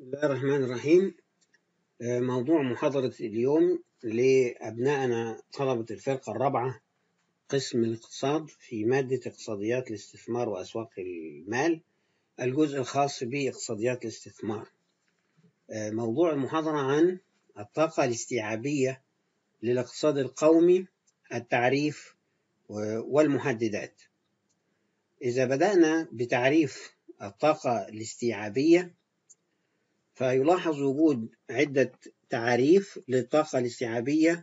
الله الرحمن الرحيم. موضوع محاضرة اليوم لأبنائنا طلبة الفرقة الرابعة قسم الاقتصاد في مادة اقتصاديات الاستثمار وأسواق المال، الجزء الخاص باقتصاديات الاستثمار. موضوع المحاضرة عن الطاقة الاستيعابية للاقتصاد القومي، التعريف والمحددات. إذا بدأنا بتعريف الطاقة الاستيعابية فيلاحظ وجود عدة تعاريف للطاقة الاستيعابية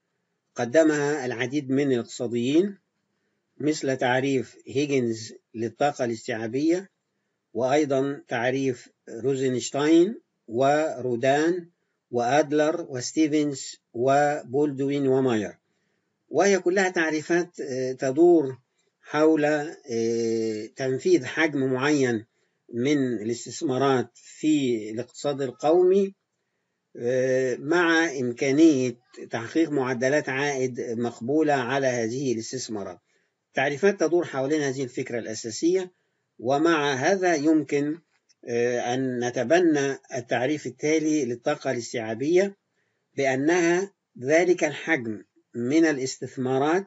قدمها العديد من الاقتصاديين، مثل تعريف هيجنز للطاقة الاستيعابية، وأيضا تعريف روزنشتاين ورودان وآدلر وستيفنز وبولدوين وماير، وهي كلها تعريفات تدور حول تنفيذ حجم معين من الاستثمارات في الاقتصاد القومي مع إمكانية تحقيق معدلات عائد مقبولة على هذه الاستثمارات. تعريفات تدور حول هذه الفكرة الأساسية، ومع هذا يمكن أن نتبنى التعريف التالي للطاقة الاستيعابية بأنها ذلك الحجم من الاستثمارات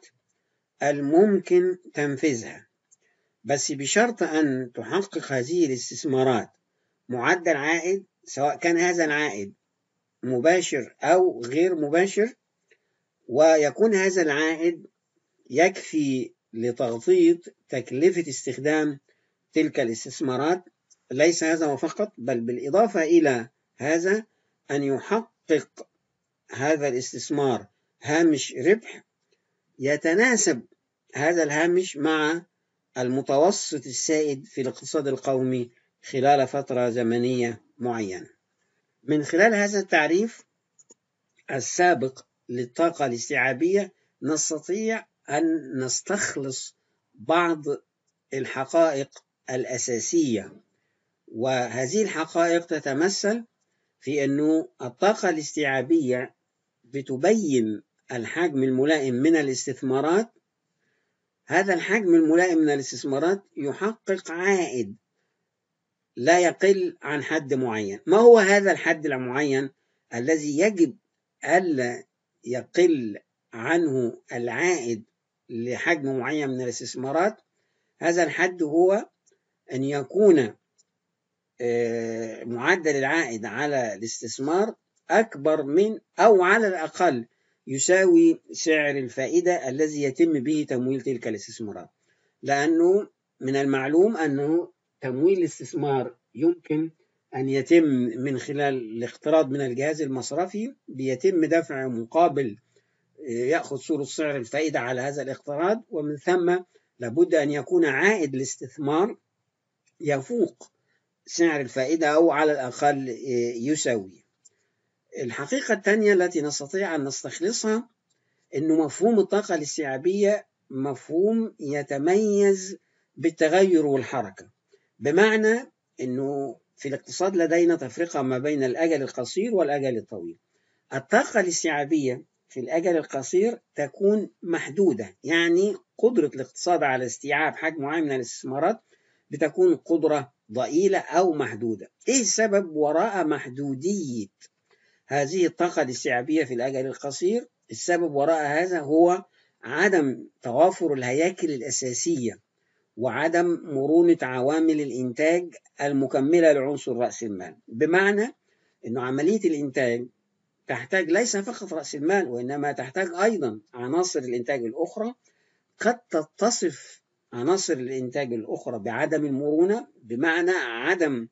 الممكن تنفيذها، بس بشرط أن تحقق هذه الاستثمارات معدل عائد، سواء كان هذا العائد مباشر أو غير مباشر، ويكون هذا العائد يكفي لتغطية تكلفة استخدام تلك الاستثمارات. ليس هذا فقط، بل بالإضافة إلى هذا أن يحقق هذا الاستثمار هامش ربح يتناسب هذا الهامش مع المتوسط السائد في الاقتصاد القومي خلال فترة زمنية معينة. من خلال هذا التعريف السابق للطاقة الاستيعابية نستطيع أن نستخلص بعض الحقائق الأساسية، وهذه الحقائق تتمثل في أن الطاقة الاستيعابية بتبين الحجم الملائم من الاستثمارات. هذا الحجم الملائم من الاستثمارات يحقق عائد لا يقل عن حد معين. ما هو هذا الحد المعين الذي يجب ألا يقل عنه العائد لحجم معين من الاستثمارات؟ هذا الحد هو أن يكون معدل العائد على الاستثمار أكبر من أو على الأقل يساوي سعر الفائدة الذي يتم به تمويل تلك الاستثمارات، لأنه من المعلوم أنه تمويل الاستثمار يمكن أن يتم من خلال الاقتراض من الجهاز المصرفي، بيتم دفع مقابل يأخذ صورة سعر الفائدة على هذا الاقتراض، ومن ثم لابد أن يكون عائد الاستثمار يفوق سعر الفائدة أو على الأقل يساوي. الحقيقة الثانية التي نستطيع أن نستخلصها أنه مفهوم الطاقة الاستيعابية مفهوم يتميز بالتغير والحركة، بمعنى أنه في الاقتصاد لدينا تفرقة ما بين الأجل القصير والأجل الطويل. الطاقة الاستيعابية في الأجل القصير تكون محدودة، يعني قدرة الاقتصاد على استيعاب حجم معين من الاستثمارات بتكون قدرة ضئيلة أو محدودة. إيه السبب وراء محدودية هذه الطاقة الاستيعابية في الأجل القصير؟ السبب وراء هذا هو عدم توافر الهياكل الأساسية وعدم مرونة عوامل الإنتاج المكملة لعنصر رأس المال، بمعنى أن عملية الإنتاج تحتاج ليس فقط رأس المال، وإنما تحتاج أيضا عناصر الإنتاج الأخرى. قد تتصف عناصر الإنتاج الأخرى بعدم المرونة، بمعنى عدم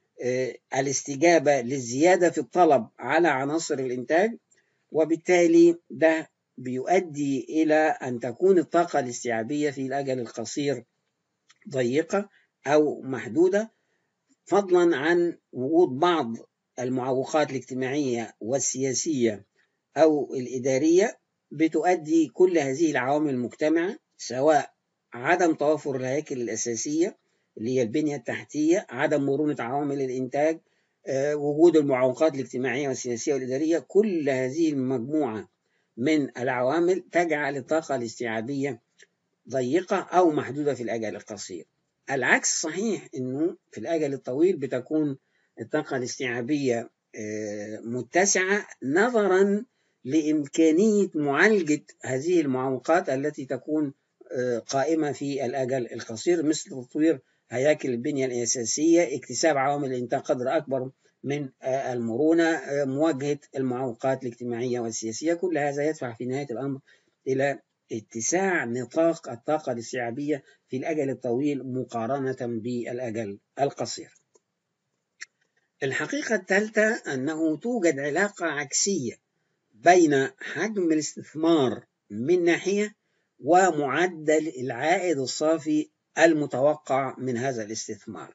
الاستجابة للزيادة في الطلب على عناصر الإنتاج، وبالتالي ده بيؤدي إلى أن تكون الطاقة الاستيعابية في الأجل القصير ضيقة أو محدودة، فضلا عن وجود بعض المعوقات الاجتماعية والسياسية أو الإدارية بتؤدي كل هذه العوامل المجتمعة، سواء عدم توافر الهياكل الأساسية اللي هي البنية التحتية، عدم مرونة عوامل الإنتاج، وجود المعوقات الاجتماعية والسياسية والإدارية، كل هذه المجموعة من العوامل تجعل الطاقة الاستيعابية ضيقة أو محدودة في الأجل القصير. العكس صحيح، أنه في الأجل الطويل بتكون الطاقة الاستيعابية متسعة نظرا لإمكانية معالجة هذه المعوقات التي تكون قائمة في الأجل القصير، مثل تطوير هياكل البنية الأساسية، اكتساب عوامل الإنتاج قدر أكبر من المرونة، مواجهة المعوقات الاجتماعية والسياسية. كل هذا يدفع في نهاية الأمر إلى اتساع نطاق الطاقة الاستيعابية في الأجل الطويل مقارنة بالأجل القصير. الحقيقة الثالثة أنه توجد علاقة عكسية بين حجم الاستثمار من ناحية ومعدل العائد الصافي المتوقع من هذا الاستثمار.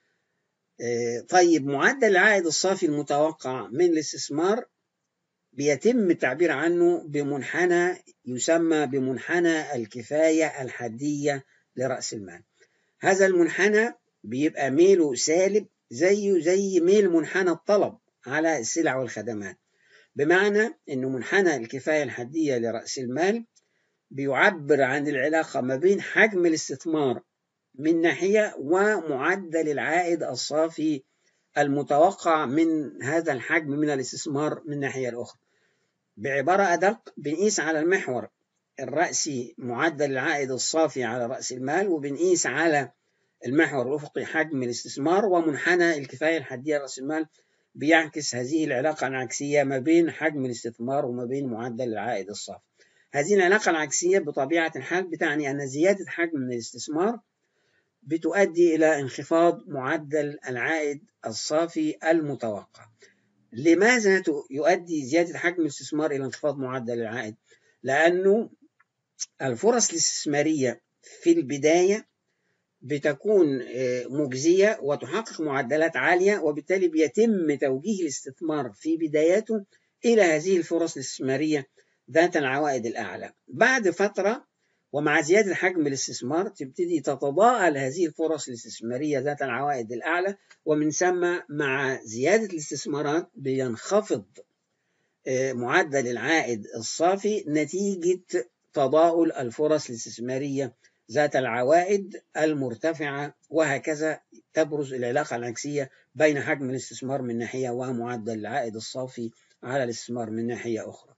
طيب، معدل العائد الصافي المتوقع من الاستثمار بيتم التعبير عنه بمنحنى يسمى بمنحنى الكفاية الحدية لرأس المال. هذا المنحنى بيبقى ميله سالب زي ميل منحنى الطلب على السلع والخدمات، بمعنى أن منحنى الكفاية الحدية لرأس المال بيعبر عن العلاقة ما بين حجم الاستثمار من ناحية ومعدل العائد الصافي المتوقع من هذا الحجم من الاستثمار من الناحية الأخرى. بعبارة أدق، بنقيس على المحور الرأسي معدل العائد الصافي على رأس المال، وبنقيس على المحور الأفقي حجم الاستثمار، ومنحنى الكفاية الحدية لرأس المال بيعكس هذه العلاقة العكسية ما بين حجم الاستثمار وما بين معدل العائد الصافي. هذه العلاقة العكسية بطبيعة الحال بتعني أن زيادة حجم من الاستثمار بتؤدي إلى انخفاض معدل العائد الصافي المتوقع. لماذا يؤدي زيادة حجم الاستثمار إلى انخفاض معدل العائد؟ لأنه الفرص الاستثمارية في البداية بتكون مجزية وتحقق معدلات عالية، وبالتالي بيتم توجيه الاستثمار في بداياته إلى هذه الفرص الاستثمارية ذات العوائد الأعلى. بعد فترة ومع زيادة حجم الاستثمار تبتدي تتضاءل هذه الفرص الاستثمارية ذات العوائد الأعلى، ومن ثم مع زيادة الاستثمارات بينخفض معدل العائد الصافي نتيجة تضاؤل الفرص الاستثمارية ذات العوائد المرتفعة، وهكذا تبرز العلاقة العكسية بين حجم الاستثمار من ناحية ومعدل العائد الصافي على الاستثمار من ناحية أخرى.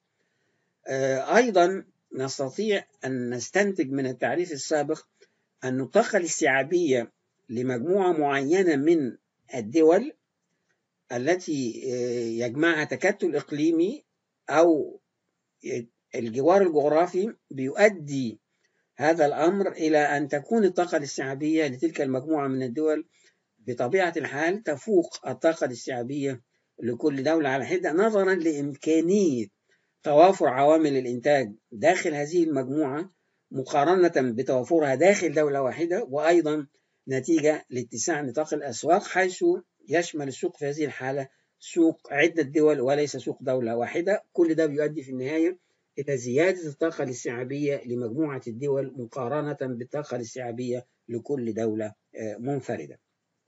أيضا نستطيع أن نستنتج من التعريف السابق أن الطاقة الاستيعابية لمجموعة معينة من الدول التي يجمعها تكتل إقليمي أو الجوار الجغرافي بيؤدي هذا الأمر إلى أن تكون الطاقة الاستيعابية لتلك المجموعة من الدول بطبيعة الحال تفوق الطاقة الاستيعابية لكل دولة على حدة، نظرا لإمكانية توافر عوامل الإنتاج داخل هذه المجموعة مقارنة بتوافرها داخل دولة واحدة، وأيضا نتيجة لاتساع نطاق الأسواق، حيث يشمل السوق في هذه الحالة سوق عدة دول وليس سوق دولة واحدة. كل ده بيؤدي في النهاية إلى زيادة الطاقة الاستيعابية لمجموعة الدول مقارنة بالطاقة الاستيعابية لكل دولة منفردة.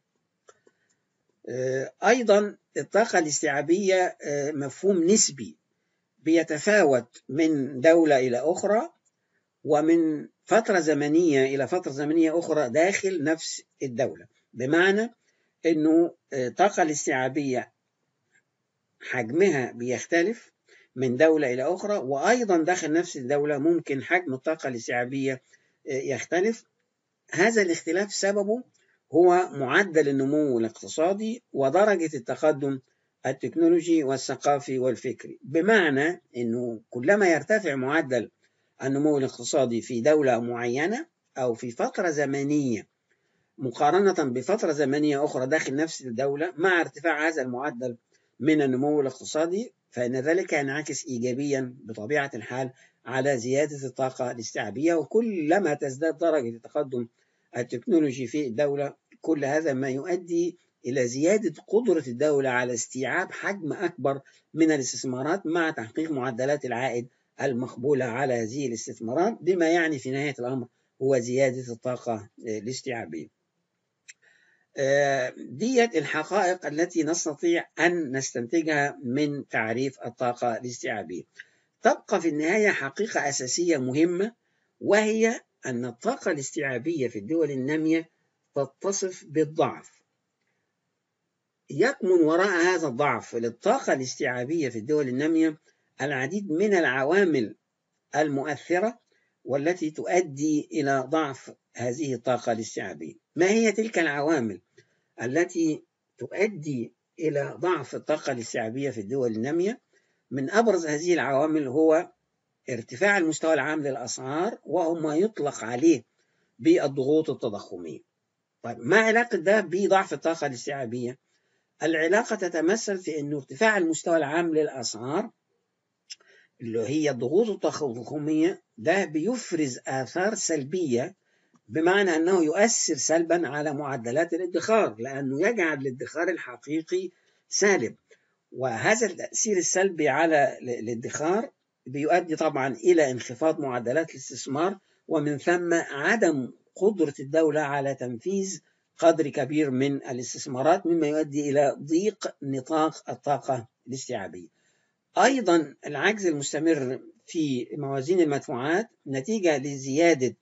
أيضا الطاقة الاستيعابية مفهوم نسبي بيتفاوت من دولة إلى أخرى ومن فترة زمنية إلى فترة زمنية أخرى داخل نفس الدولة، بمعنى أنه الطاقة الاستيعابية حجمها بيختلف من دولة إلى أخرى، وأيضا داخل نفس الدولة ممكن حجم الطاقة الاستيعابية يختلف. هذا الاختلاف سببه هو معدل النمو الاقتصادي ودرجة التقدم التكنولوجي والثقافي والفكري، بمعنى أنه كلما يرتفع معدل النمو الاقتصادي في دولة معينة أو في فترة زمنية مقارنة بفترة زمنية أخرى داخل نفس الدولة، مع ارتفاع هذا المعدل من النمو الاقتصادي فإن ذلك ينعكس إيجابيا بطبيعة الحال على زيادة الطاقة الاستيعابية. وكلما تزداد درجة التقدم التكنولوجي في الدولة كل هذا ما يؤدي إلى زيادة قدرة الدولة على استيعاب حجم أكبر من الاستثمارات مع تحقيق معدلات العائد المقبولة على هذه الاستثمارات، بما يعني في نهاية الأمر هو زيادة الطاقة الاستيعابية. ديت الحقائق التي نستطيع أن نستنتجها من تعريف الطاقة الاستيعابية. تبقى في النهاية حقيقة أساسية مهمة، وهي أن الطاقة الاستيعابية في الدول النامية تتصف بالضعف، يكمن وراء هذا الضعف للطاقة الاستيعابية في الدول النامية العديد من العوامل المؤثرة والتي تؤدي إلى ضعف هذه الطاقة الاستيعابية. ما هي تلك العوامل التي تؤدي إلى ضعف الطاقة الاستيعابية في الدول النامية؟ من أبرز هذه العوامل هو ارتفاع المستوى العام للأسعار، وهو ما يطلق عليه بالضغوط التضخمية. طيب ما علاقة ده بضعف الطاقة الاستيعابية؟ العلاقة تتمثل في أن ارتفاع المستوى العام للأسعار اللي هي الضغوط التضخمية ده بيفرز آثار سلبية، بمعنى أنه يؤثر سلبا على معدلات الادخار، لأنه يجعل الادخار الحقيقي سالب، وهذا التأثير السلبي على الادخار بيؤدي طبعا إلى انخفاض معدلات الاستثمار، ومن ثم عدم قدرة الدولة على تنفيذ قدر كبير من الاستثمارات، مما يؤدي إلى ضيق نطاق الطاقة الاستيعابية. أيضا العجز المستمر في موازين المدفوعات نتيجة لزيادة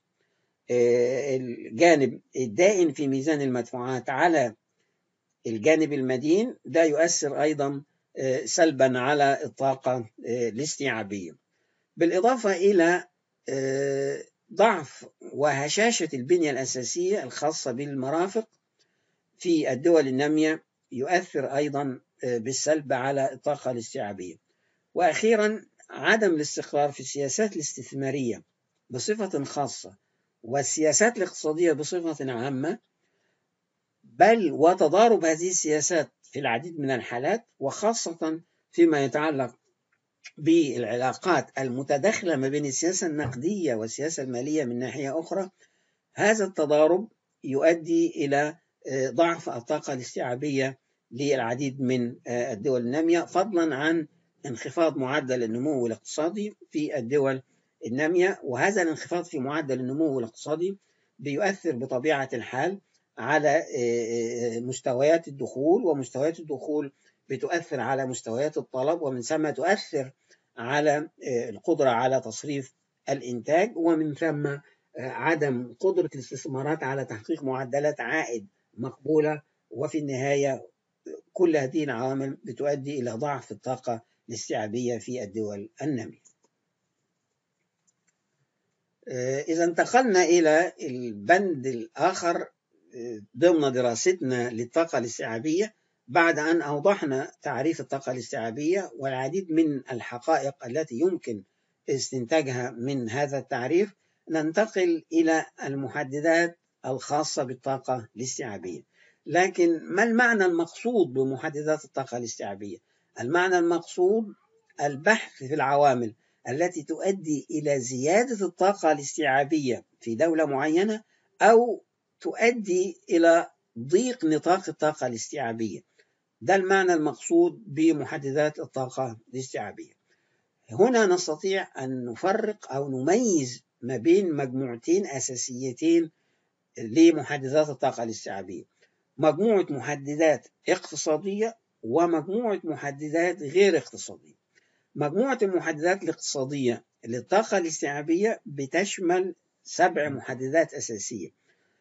الجانب الدائن في ميزان المدفوعات على الجانب المدين، ده يؤثر أيضا سلبا على الطاقة الاستيعابية، بالإضافة إلى ضعف وهشاشة البنية الأساسية الخاصة بالمرافق في الدول النامية يؤثر أيضا بالسلب على الطاقة الاستيعابية. وأخيرا عدم الاستقرار في السياسات الاستثمارية بصفة خاصة والسياسات الاقتصادية بصفة عامة، بل وتضارب هذه السياسات في العديد من الحالات، وخاصة فيما يتعلق بالعلاقات المتداخلة ما بين السياسة النقدية والسياسة المالية من ناحية أخرى. هذا التضارب يؤدي إلى ضعف الطاقة الاستيعابية للعديد من الدول النامية، فضلا عن انخفاض معدل النمو الاقتصادي في الدول النامية. وهذا الانخفاض في معدل النمو الاقتصادي بيؤثر بطبيعة الحال على مستويات الدخول، ومستويات الدخول بتؤثر على مستويات الطلب، ومن ثم تؤثر على القدرة على تصريف الإنتاج، ومن ثم عدم قدرة الاستثمارات على تحقيق معدلات عائد مقبولة. وفي النهاية كل هذه العوامل بتؤدي إلى ضعف الطاقة الاستيعابية في الدول النامية. إذا انتقلنا إلى البند الآخر ضمن دراستنا للطاقة الاستيعابية، بعد أن أوضحنا تعريف الطاقة الاستيعابية والعديد من الحقائق التي يمكن استنتاجها من هذا التعريف، ننتقل إلى المحددات الخاصة بالطاقة الاستيعابية. لكن ما المعنى المقصود بمحددات الطاقة الاستيعابية؟ المعنى المقصود البحث في العوامل التي تؤدي إلى زيادة الطاقة الاستيعابية في دولة معينة، أو تؤدي إلى ضيق نطاق الطاقة الاستيعابية. ده المعنى المقصود بمحددات الطاقة الاستيعابية. هنا نستطيع أن نفرق أو نميز ما بين مجموعتين أساسيتين لمحددات الطاقة الاستيعابية: مجموعة محددات اقتصادية ومجموعة محددات غير اقتصادية. مجموعة المحددات الاقتصادية للطاقة الاستيعابية بتشمل 7 محددات أساسية،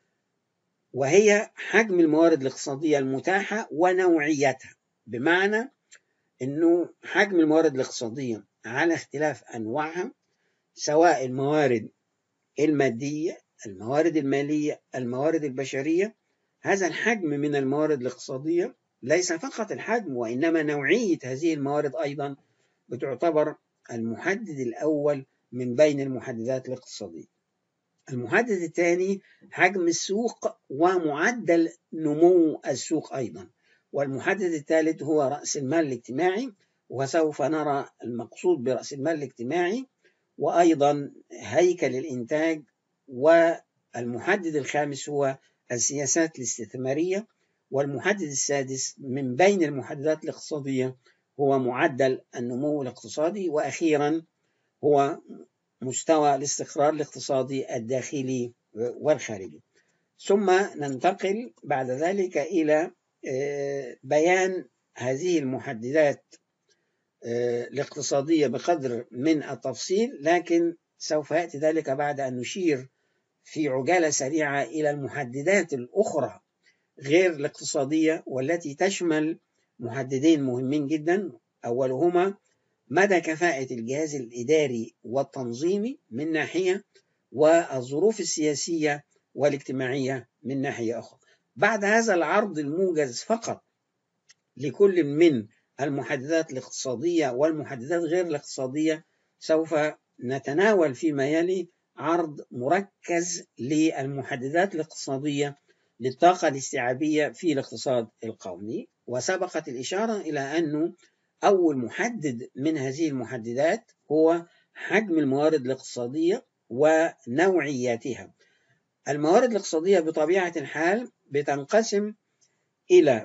وهي حجم الموارد الاقتصادية المتاحة ونوعيتها، بمعنى أنه حجم الموارد الاقتصادية على اختلاف أنواعها، سواء الموارد المادية، الموارد المالية، الموارد البشرية. هذا الحجم من الموارد الاقتصادية ليس فقط الحجم، وإنما نوعية هذه الموارد أيضا بتعتبر المحدد الأول من بين المحددات الاقتصادية. المحدد الثاني حجم السوق ومعدل نمو السوق أيضا. والمحدد الثالث هو رأس المال الاجتماعي، وسوف نرى المقصود برأس المال الاجتماعي، وأيضا هيكل الإنتاج. والمحدد الخامس هو السياسات الاستثمارية. والمحدد السادس من بين المحددات الاقتصادية هو معدل النمو الاقتصادي. وأخيرا هو مستوى الاستقرار الاقتصادي الداخلي والخارجي. ثم ننتقل بعد ذلك إلى بيان هذه المحددات الاقتصادية بقدر من التفصيل، لكن سوف يأتي ذلك بعد أن نشير في عجالة سريعة إلى المحددات الأخرى غير الاقتصادية، والتي تشمل محددين مهمين جدا، أولهما مدى كفاءة الجهاز الإداري والتنظيمي من ناحية، والظروف السياسية والاجتماعية من ناحية أخرى. بعد هذا العرض الموجز فقط لكل من المحددات الاقتصادية والمحددات غير الاقتصادية، سوف نتناول فيما يلي عرض مركز للمحددات الاقتصادية للطاقة الاستيعابية في الاقتصاد القومي. وسبقت الإشارة إلى أنه أول محدد من هذه المحددات هو حجم الموارد الاقتصادية ونوعياتها. الموارد الاقتصادية بطبيعة الحال بتنقسم إلى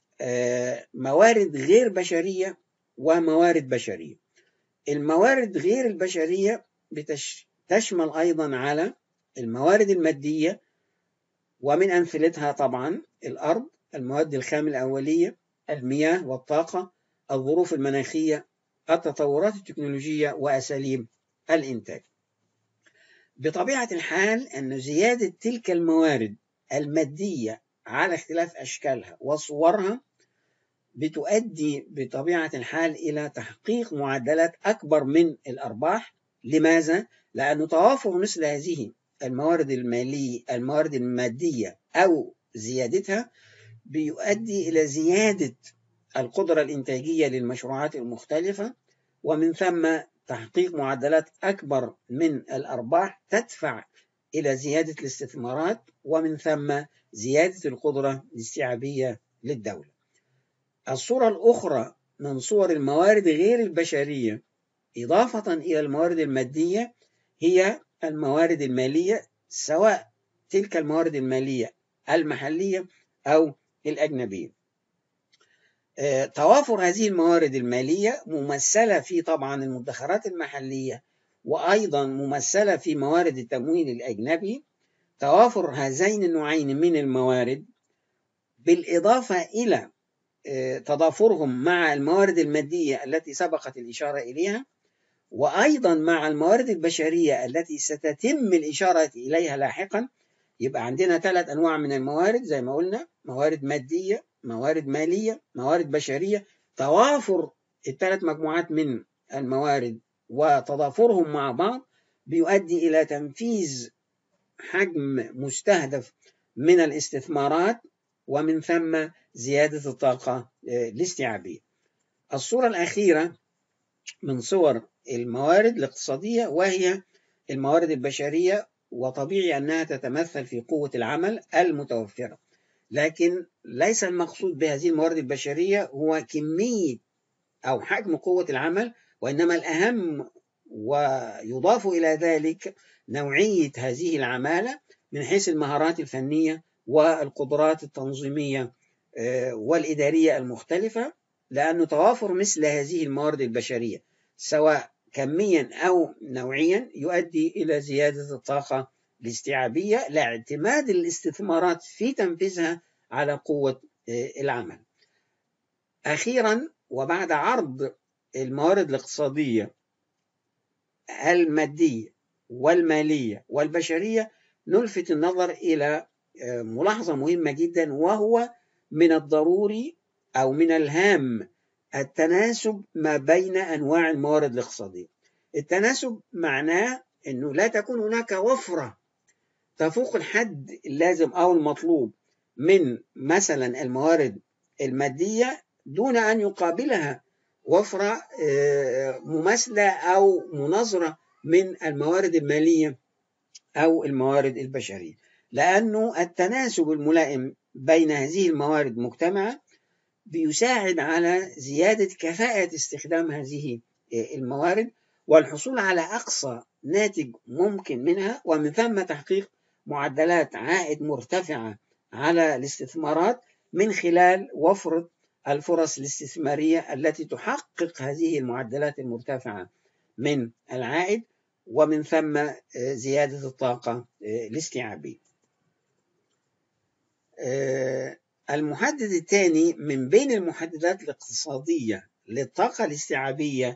موارد غير بشرية وموارد بشرية. الموارد غير البشرية تشمل أيضا على الموارد المادية، ومن أمثلتها طبعا الأرض، المواد الخام الأولية، المياه والطاقة، الظروف المناخية، التطورات التكنولوجية، وأساليب الإنتاج. بطبيعة الحال أن زيادة تلك الموارد المادية على اختلاف أشكالها وصورها بتؤدي بطبيعة الحال إلى تحقيق معدلات أكبر من الأرباح. لماذا؟ لأن توافر مثل هذه الموارد المادية أو زيادتها بيؤدي إلى زيادة القدرة الإنتاجية للمشروعات المختلفة، ومن ثم تحقيق معدلات أكبر من الأرباح تدفع إلى زيادة الاستثمارات، ومن ثم زيادة القدرة الاستيعابية للدولة. الصورة الأخرى من صور الموارد غير البشرية إضافة إلى الموارد المادية هي الموارد المالية، سواء تلك الموارد المالية المحلية أو الأجنبية. توافر هذه الموارد المالية ممثلة في طبعا المدخرات المحلية، وأيضا ممثلة في موارد التمويل الأجنبي. توافر هذين النوعين من الموارد بالإضافة إلى تضافرهم مع الموارد المادية التي سبقت الإشارة إليها، وأيضا مع الموارد البشرية التي ستتم الإشارة إليها لاحقا. يبقى عندنا 3 أنواع من الموارد زي ما قلنا: موارد مادية، موارد مالية، موارد بشرية. توافر ال3 مجموعات من الموارد وتضافرهم مع بعض بيؤدي إلى تنفيذ حجم مستهدف من الاستثمارات، ومن ثم زيادة الطاقة الاستيعابية. الصورة الأخيرة من صور الموارد الاقتصادية وهي الموارد البشرية، وطبيعي أنها تتمثل في قوة العمل المتوفرة، لكن ليس المقصود بهذه الموارد البشرية هو كمية أو حجم قوة العمل، وإنما الأهم ويضاف إلى ذلك نوعية هذه العمالة من حيث المهارات الفنية والقدرات التنظيمية والإدارية المختلفة. لأن توافر مثل هذه الموارد البشرية سواء كميا أو نوعيا يؤدي إلى زيادة الطاقة الاستيعابية لاعتماد الاستثمارات في تنفيذها على قوة العمل. أخيرا، وبعد عرض الموارد الاقتصادية المادية والمالية والبشرية، نلفت النظر إلى ملاحظة مهمة جدا، وهو من الضروري أو من الهام التناسب ما بين أنواع الموارد الاقتصادية. التناسب معناه أنه لا تكون هناك وفرة تفوق الحد اللازم أو المطلوب من مثلا الموارد المادية دون أن يقابلها وفرة مماثلة أو مناظرة من الموارد المالية أو الموارد البشرية، لأنه التناسب الملائم بين هذه الموارد مجتمعة بيساعد على زيادة كفاءة استخدام هذه الموارد والحصول على أقصى ناتج ممكن منها، ومن ثم تحقيق معدلات عائد مرتفعة على الاستثمارات من خلال وفر الفرص الاستثمارية التي تحقق هذه المعدلات المرتفعة من العائد، ومن ثم زيادة الطاقة الاستيعابية. المحدد الثاني من بين المحددات الاقتصادية للطاقة الاستيعابية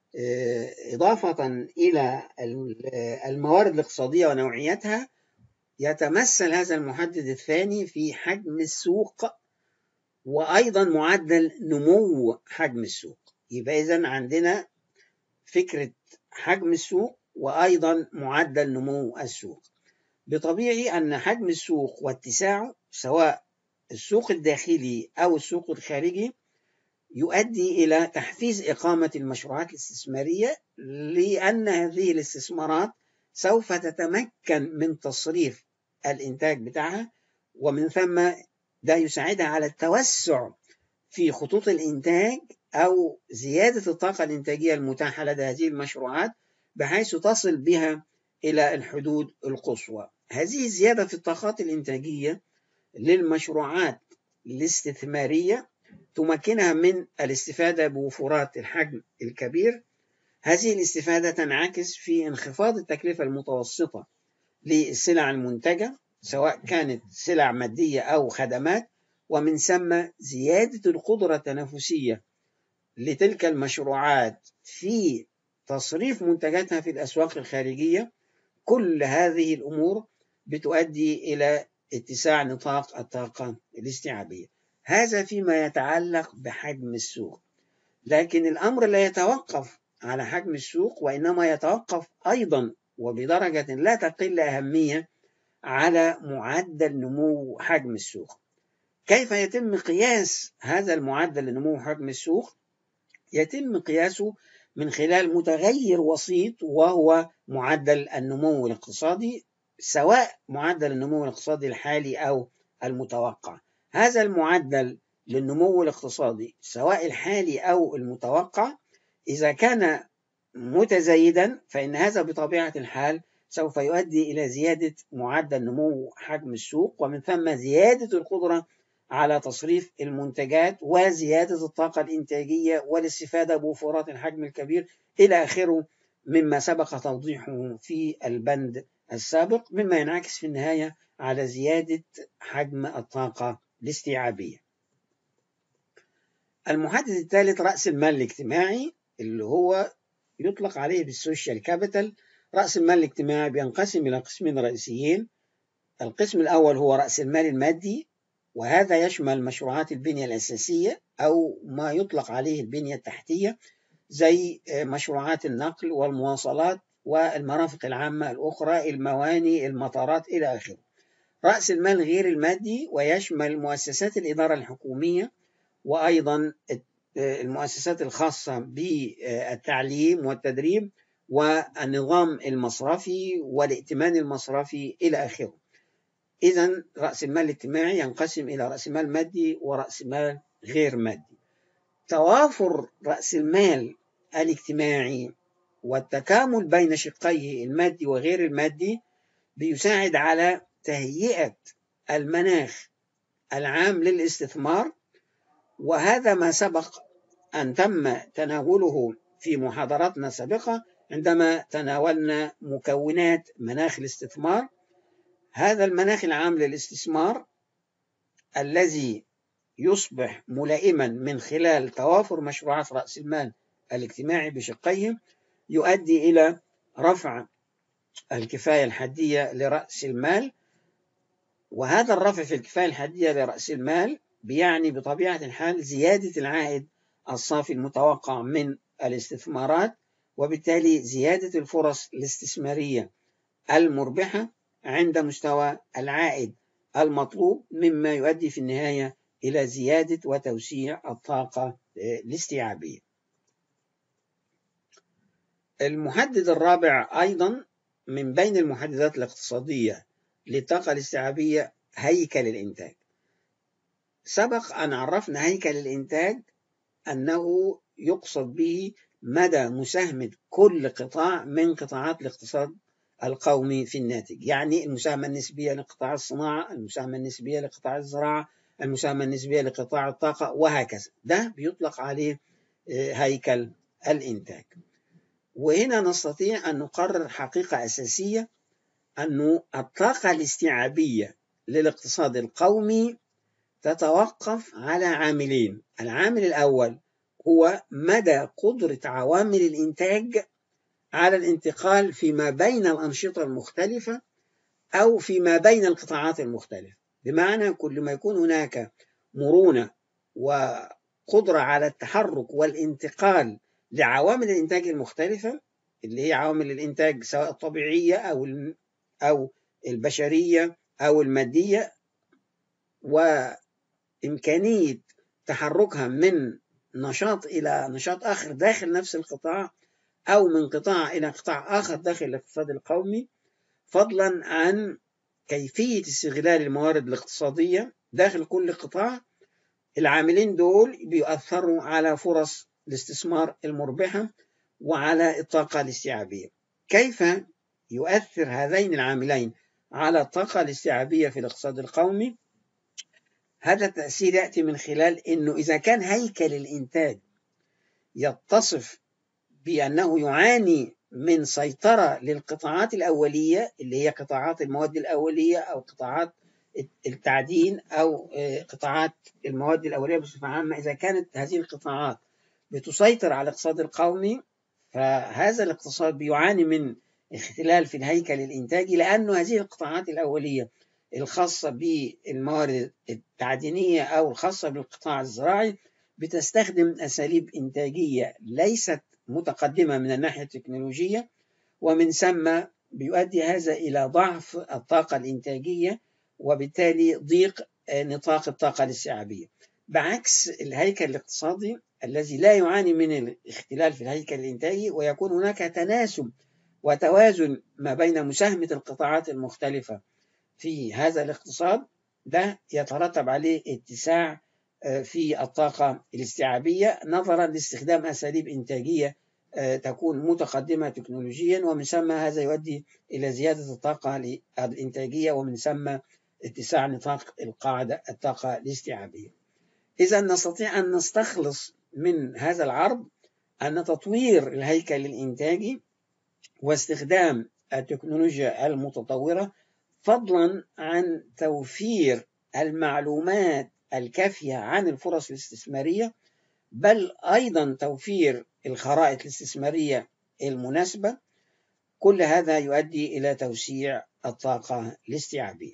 إضافة إلى الموارد الاقتصادية ونوعيتها يتمثل هذا المحدد الثاني في حجم السوق وأيضا معدل نمو حجم السوق. يبقى إذن عندنا فكرة حجم السوق وأيضا معدل نمو السوق. بطبيعي أن حجم السوق واتساعه سواء السوق الداخلي أو السوق الخارجي يؤدي إلى تحفيز إقامة المشروعات الاستثمارية، لأن هذه الاستثمارات سوف تتمكن من تصريف الإنتاج بتاعها، ومن ثم ده يساعدها على التوسع في خطوط الإنتاج أو زيادة الطاقة الإنتاجية المتاحة لدى هذه المشروعات بحيث تصل بها إلى الحدود القصوى. هذه الزيادة في الطاقات الإنتاجية للمشروعات الاستثمارية تمكنها من الاستفادة بوفرات الحجم الكبير. هذه الاستفادة تنعكس في انخفاض التكلفة المتوسطة للسلع المنتجة سواء كانت سلع مادية أو خدمات، ومن ثم زيادة القدرة التنافسية لتلك المشروعات في تصريف منتجاتها في الأسواق الخارجية. كل هذه الأمور بتؤدي إلى اتساع نطاق الطاقة الاستيعابية. هذا فيما يتعلق بحجم السوق، لكن الأمر لا يتوقف على حجم السوق، وإنما يتوقف أيضا وبدرجة لا تقل أهمية على معدل نمو حجم السوق. كيف يتم قياس هذا المعدل لنمو حجم السوق؟ يتم قياسه من خلال متغير وسيط وهو معدل النمو الاقتصادي، سواء معدل النمو الاقتصادي الحالي أو المتوقع. هذا المعدل للنمو الاقتصادي سواء الحالي أو المتوقع إذا كان متزايدا فإن هذا بطبيعة الحال سوف يؤدي إلى زيادة معدل نمو حجم السوق، ومن ثم زيادة القدرة على تصريف المنتجات وزيادة الطاقة الإنتاجية والاستفادة بوفرات الحجم الكبير إلى آخره مما سبق توضيحه في البند السابق، مما ينعكس في النهاية على زيادة حجم الطاقة الاستيعابية. المحدد الثالث رأس المال الاجتماعي اللي هو يطلق عليه بالسوشيال كابيتال. رأس المال الاجتماعي بينقسم إلى قسمين رئيسيين. القسم الأول هو رأس المال المادي، وهذا يشمل مشروعات البنية الأساسية أو ما يطلق عليه البنية التحتية زي مشروعات النقل والمواصلات والمرافق العامة الأخرى، المواني، المطارات إلى آخره. رأس المال غير المادي ويشمل مؤسسات الإدارة الحكومية وأيضا المؤسسات الخاصة بالتعليم والتدريب والنظام المصرفي والائتمان المصرفي إلى آخره. إذن رأس المال الاجتماعي ينقسم إلى رأس مال مادي ورأس مال غير مادي. توافر رأس المال الاجتماعي والتكامل بين شقيه المادي وغير المادي بيساعد على تهيئة المناخ العام للاستثمار، وهذا ما سبق أن تم تناوله في محاضراتنا السابقة عندما تناولنا مكونات مناخ الاستثمار. هذا المناخ العام للاستثمار الذي يصبح ملائما من خلال توافر مشروعات رأس المال الاجتماعي بشقيه يؤدي إلى رفع الكفاية الحدية لرأس المال، وهذا الرفع في الكفاية الحدية لرأس المال بيعني بطبيعة الحال زيادة العائد الصافي المتوقع من الاستثمارات، وبالتالي زيادة الفرص الاستثمارية المربحة عند مستوى العائد المطلوب، مما يؤدي في النهاية إلى زيادة وتوسيع الطاقة الاستيعابية. المحدد الرابع أيضا من بين المحددات الاقتصادية للطاقة الاستيعابية هيكل الإنتاج. سبق أن عرفنا هيكل الإنتاج أنه يقصد به مدى مساهمة كل قطاع من قطاعات الاقتصاد القومي في الناتج، يعني المساهمة النسبية لقطاع الصناعة، المساهمة النسبية لقطاع الزراعة، المساهمة النسبية لقطاع الطاقة، وهكذا. ده بيطلق عليه هيكل الإنتاج. وهنا نستطيع أن نقرر حقيقة أساسية، أن الطاقة الاستيعابية للاقتصاد القومي تتوقف على عاملين. العامل الأول هو مدى قدرة عوامل الإنتاج على الانتقال فيما بين الأنشطة المختلفة أو فيما بين القطاعات المختلفة. بمعنى كل ما يكون هناك مرونة وقدرة على التحرك والانتقال لعوامل الإنتاج المختلفة، اللي هي عوامل الإنتاج سواء الطبيعية أو البشرية أو المادية، وإمكانية تحركها من نشاط إلى نشاط آخر داخل نفس القطاع، أو من قطاع إلى قطاع آخر داخل الاقتصاد القومي، فضلا عن كيفية استغلال الموارد الاقتصادية داخل كل قطاع. العاملين دول بيؤثروا على فرص الاستثمار المربحة وعلى الطاقة الاستيعابية. كيف يؤثر هذين العاملين على الطاقة الاستيعابية في الاقتصاد القومي؟ هذا التأثير يأتي من خلال أنه إذا كان هيكل الإنتاج يتصف بأنه يعاني من سيطرة للقطاعات الأولية اللي هي قطاعات المواد الأولية أو قطاعات التعدين أو قطاعات المواد الأولية بصفة عامة، إذا كانت هذه القطاعات بتسيطر على الاقتصاد القومي، فهذا الاقتصاد بيعاني من اختلال في الهيكل الإنتاجي، لأن هذه القطاعات الأولية الخاصة بالموارد التعدينية أو الخاصة بالقطاع الزراعي بتستخدم أساليب إنتاجية ليست متقدمة من الناحية التكنولوجية، ومن ثم بيؤدي هذا إلى ضعف الطاقة الإنتاجية وبالتالي ضيق نطاق الطاقة الاستيعابية، بعكس الهيكل الاقتصادي الذي لا يعاني من الاختلال في الهيكل الإنتاجي، ويكون هناك تناسب وتوازن ما بين مساهمة القطاعات المختلفة في هذا الاقتصاد. ده يترتب عليه اتساع في الطاقة الاستيعابية نظرا لاستخدام أساليب إنتاجية تكون متقدمة تكنولوجيا، ومن ثم هذا يؤدي إلى زيادة الطاقة الإنتاجية ومن ثم اتساع نطاق القاعدة الطاقة الاستيعابية. إذا نستطيع أن نستخلص من هذا العرض أن تطوير الهيكل الإنتاجي واستخدام التكنولوجيا المتطورة، فضلا عن توفير المعلومات الكافية عن الفرص الاستثمارية، بل أيضا توفير الخرائط الاستثمارية المناسبة، كل هذا يؤدي إلى توسيع الطاقة الاستيعابية.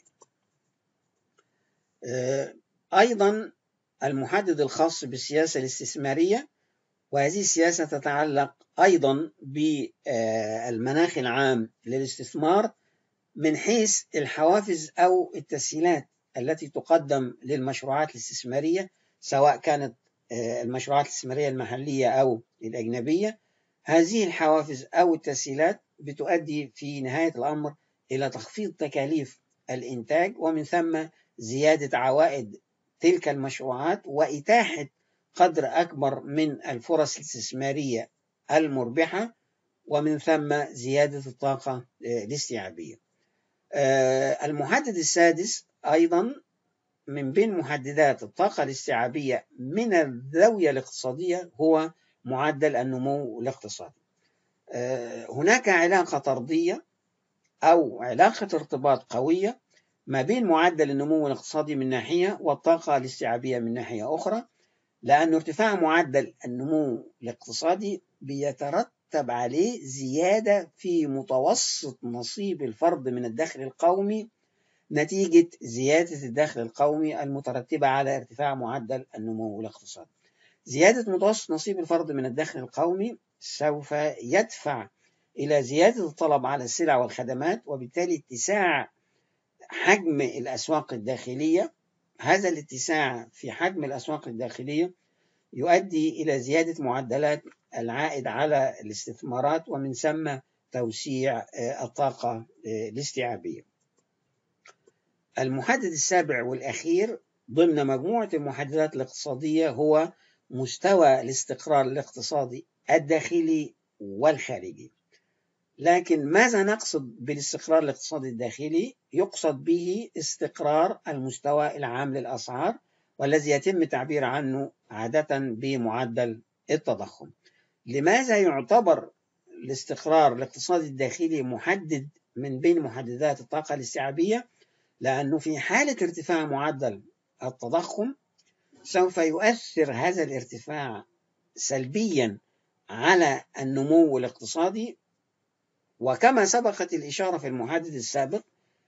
أيضا المحدد الخاص بالسياسة الاستثمارية، وهذه السياسة تتعلق أيضا بالمناخ العام للاستثمار من حيث الحوافز أو التسهيلات التي تقدم للمشروعات الاستثمارية، سواء كانت المشروعات الاستثمارية المحلية أو الأجنبية. هذه الحوافز أو التسهيلات بتؤدي في نهاية الأمر إلى تخفيض تكاليف الإنتاج، ومن ثم زيادة عوائد تلك المشروعات وإتاحة قدر أكبر من الفرص الاستثمارية المربحة، ومن ثم زيادة الطاقة الاستيعابية. المحدد السادس أيضا من بين محددات الطاقة الاستيعابية من الزاوية الاقتصادية هو معدل النمو الاقتصادي. هناك علاقة طردية أو علاقة ارتباط قوية ما بين معدل النمو الاقتصادي من ناحية والطاقة الاستيعابية من ناحية أخرى، لأن ارتفاع معدل النمو الاقتصادي بيترتب عليه زيادة في متوسط نصيب الفرد من الدخل القومي نتيجة زيادة الدخل القومي المترتبة على ارتفاع معدل النمو الاقتصادي. زيادة متوسط نصيب الفرد من الدخل القومي سوف يدفع إلى زيادة الطلب على السلع والخدمات، وبالتالي اتساع حجم الأسواق الداخلية. هذا الاتساع في حجم الأسواق الداخلية يؤدي إلى زيادة معدلات العائد على الاستثمارات، ومن ثم توسيع الطاقة الاستيعابية. المحدد السابع والأخير ضمن مجموعة المحددات الاقتصادية هو مستوى الاستقرار الاقتصادي الداخلي والخارجي. لكن ماذا نقصد بالاستقرار الاقتصادي الداخلي؟ يقصد به استقرار المستوى العام للأسعار، والذي يتم التعبير عنه عادة بمعدل التضخم. لماذا يعتبر الاستقرار الاقتصادي الداخلي محدد من بين محددات الطاقة الاستيعابية؟ لأنه في حالة ارتفاع معدل التضخم سوف يؤثر هذا الارتفاع سلبيا على النمو الاقتصادي، وكما سبقت الإشارة في المحدد السابق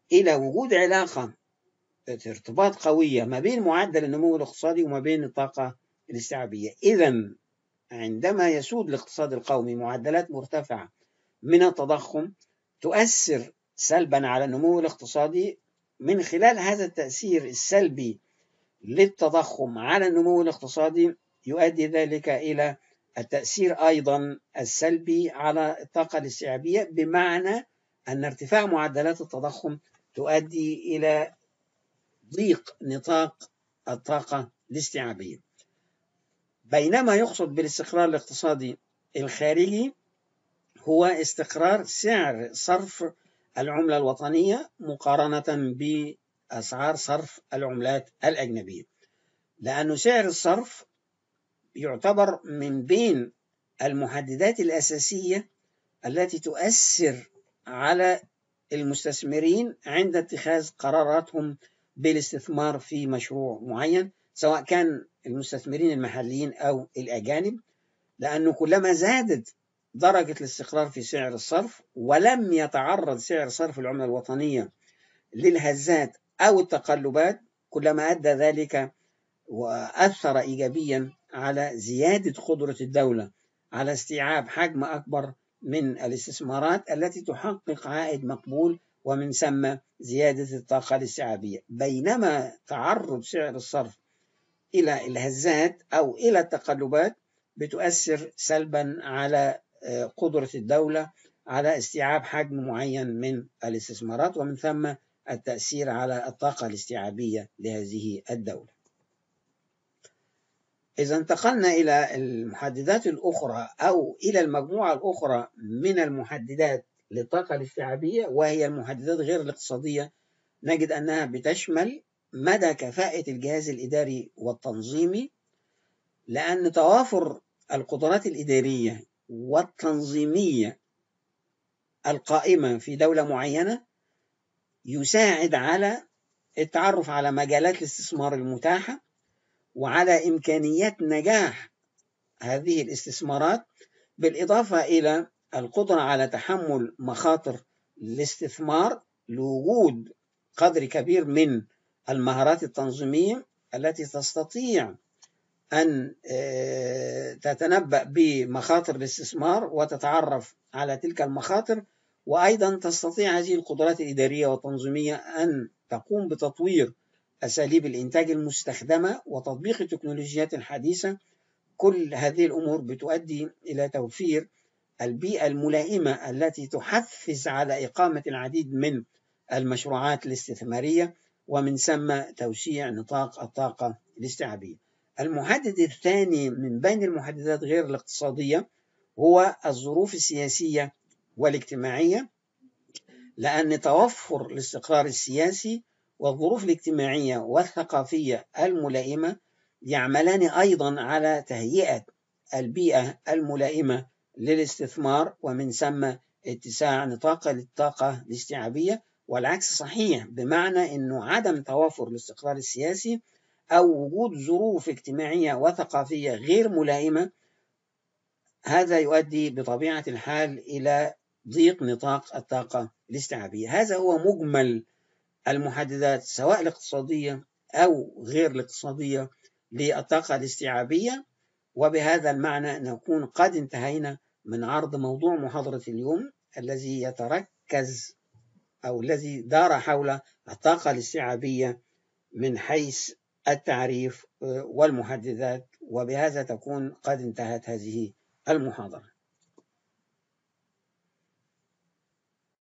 إلى وجود علاقة ارتباط قوية ما بين معدل النمو الاقتصادي وما بين الطاقة الاستيعابية. إذن عندما يسود الاقتصاد القومي معدلات مرتفعة من التضخم تؤثر سلبا على النمو الاقتصادي. من خلال هذا التأثير السلبي للتضخم على النمو الاقتصادي يؤدي ذلك إلى التأثير أيضا السلبي على الطاقة الاستيعابية، بمعنى أن ارتفاع معدلات التضخم تؤدي إلى ضيق نطاق الطاقة الاستيعابية. بينما يقصد بالاستقرار الاقتصادي الخارجي هو استقرار سعر صرف العملة الوطنية مقارنة بأسعار صرف العملات الأجنبية، لأن سعر الصرف يعتبر من بين المحددات الأساسية التي تؤثر على المستثمرين عند اتخاذ قراراتهم بالاستثمار في مشروع معين، سواء كان المستثمرين المحليين أو الأجانب، لأنه كلما زادت درجة الاستقرار في سعر الصرف ولم يتعرض سعر صرف العملة الوطنية للهزات أو التقلبات، كلما أدى ذلك وأثر إيجابيا على زيادة قدرة الدولة على استيعاب حجم أكبر من الاستثمارات التي تحقق عائد مقبول، ومن ثم زيادة الطاقة الاستيعابية. بينما تعرض سعر الصرف إلى الهزات أو إلى التقلبات بتؤثر سلبا على قدرة الدولة على استيعاب حجم معين من الاستثمارات، ومن ثم التأثير على الطاقة الاستيعابية لهذه الدولة. إذا انتقلنا إلى المحددات الأخرى أو إلى المجموعة الأخرى من المحددات للطاقة الاستيعابية، وهي المحددات غير الاقتصادية، نجد أنها بتشمل مدى كفاءة الجهاز الإداري والتنظيمي، لأن توافر القدرات الإدارية والتنظيمية القائمة في دولة معينة يساعد على التعرف على مجالات الاستثمار المتاحة وعلى إمكانيات نجاح هذه الاستثمارات، بالإضافة إلى القدرة على تحمل مخاطر الاستثمار لوجود قدر كبير من المهارات التنظيمية التي تستطيع أن تتنبأ بمخاطر الاستثمار وتتعرف على تلك المخاطر، وأيضا تستطيع هذه القدرات الإدارية والتنظيمية أن تقوم بتطوير أساليب الإنتاج المستخدمة وتطبيق التكنولوجيات الحديثة. كل هذه الأمور بتؤدي إلى توفير البيئة الملائمة التي تحفز على إقامة العديد من المشروعات الاستثمارية، ومن ثم توسيع نطاق الطاقة الاستيعابية. المحدد الثاني من بين المحددات غير الاقتصادية هو الظروف السياسية والاجتماعية، لأن توفر الاستقرار السياسي والظروف الاجتماعية والثقافية الملائمة يعملان أيضا على تهيئة البيئة الملائمة للاستثمار، ومن ثم اتساع نطاق الطاقة الاستيعابية. والعكس صحيح، بمعنى أنه عدم توافر الاستقرار السياسي أو وجود ظروف اجتماعية وثقافية غير ملائمة هذا يؤدي بطبيعة الحال إلى ضيق نطاق الطاقة الاستيعابية. هذا هو مجمل المحددات سواء الاقتصادية أو غير الاقتصادية للطاقة الاستيعابية. وبهذا المعنى نكون قد انتهينا من عرض موضوع محاضرة اليوم الذي يتركز أو الذي دار حول الطاقة الاستيعابية من حيث التعريف والمحددات، وبهذا تكون قد انتهت هذه المحاضرة.